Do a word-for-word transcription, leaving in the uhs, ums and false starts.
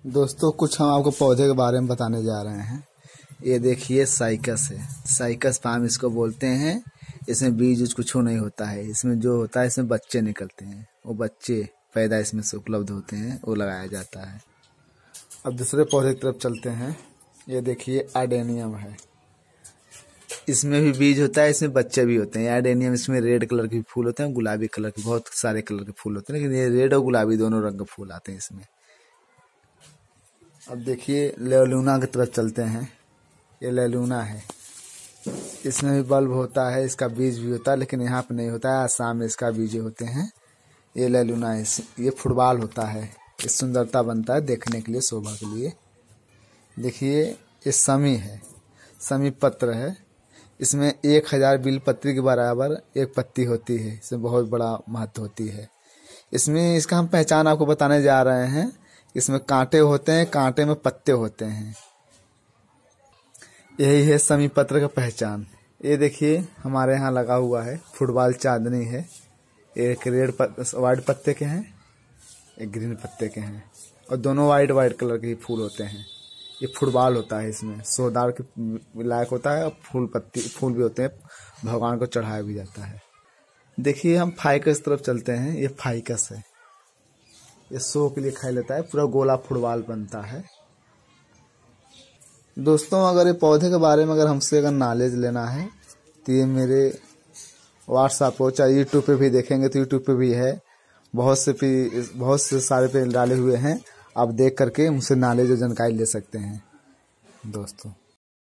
दोस्तों कुछ हम आपको पौधे के बारे में बताने जा रहे हैं। ये देखिए साइकस है, साइकस पाम इसको बोलते हैं। इसमें बीज उज कुछ नहीं होता है, इसमें जो होता है इसमें बच्चे निकलते हैं, वो बच्चे पैदा इसमें से उपलब्ध होते हैं, वो लगाया जाता है। अब दूसरे पौधे की तरफ चलते हैं। ये देखिए एडेनियम है, इसमें भी बीज होता है, इसमें बच्चे भी होते हैं। एडेनियम इसमें रेड कलर के फूल होते हैं, गुलाबी कलर के, बहुत सारे कलर के फूल होते हैं, लेकिन ये रेड और गुलाबी दोनों रंग के फूल आते हैं इसमें। अब देखिए लेलूना की तरफ चलते हैं। ये लेलूना है, इसमें भी बल्ब होता है, इसका बीज भी होता है, लेकिन यहाँ पे नहीं होता है, आसाम में इसका बीज होते हैं। ये लेलूना है, ये फुटबॉल होता है, इस सुंदरता बनता है देखने के लिए, शोभा के लिए। देखिए ये समी है, समी पत्र है, इसमें एक हजार बिल पत्री के बराबर एक पत्ती होती है, इसमें बहुत बड़ा महत्व होती है। इसमें इसका हम पहचान आपको बताने जा रहे हैं। इसमें कांटे होते हैं, कांटे में पत्ते होते हैं, यही है समी पत्र का पहचान। ये देखिए हमारे यहाँ लगा हुआ है, फुटबॉल चांदनी है। एक रेड वाइट पत्ते के हैं, एक ग्रीन पत्ते के हैं, और दोनों वाइट वाइट कलर के फूल होते हैं। ये फुटबॉल होता है, इसमें सोदार के लायक होता है, और फूल पत्ती फूल भी होते हैं, भगवान को चढ़ाया भी जाता है। देखिए हम फाइकस तरफ चलते हैं। ये फाइकस है, ये शो के लिए खाई लेता है, पूरा गोला फुटबॉल बनता है। दोस्तों अगर ये पौधे के बारे में अगर हमसे अगर नॉलेज लेना है तो ये मेरे व्हाट्सएप हो, चाहे यूट्यूब पे भी देखेंगे तो यूट्यूब पे भी है, बहुत से भी बहुत से सारे पे डाले हुए हैं। आप देख करके मुझसे नॉलेज और जानकारी ले सकते हैं दोस्तों।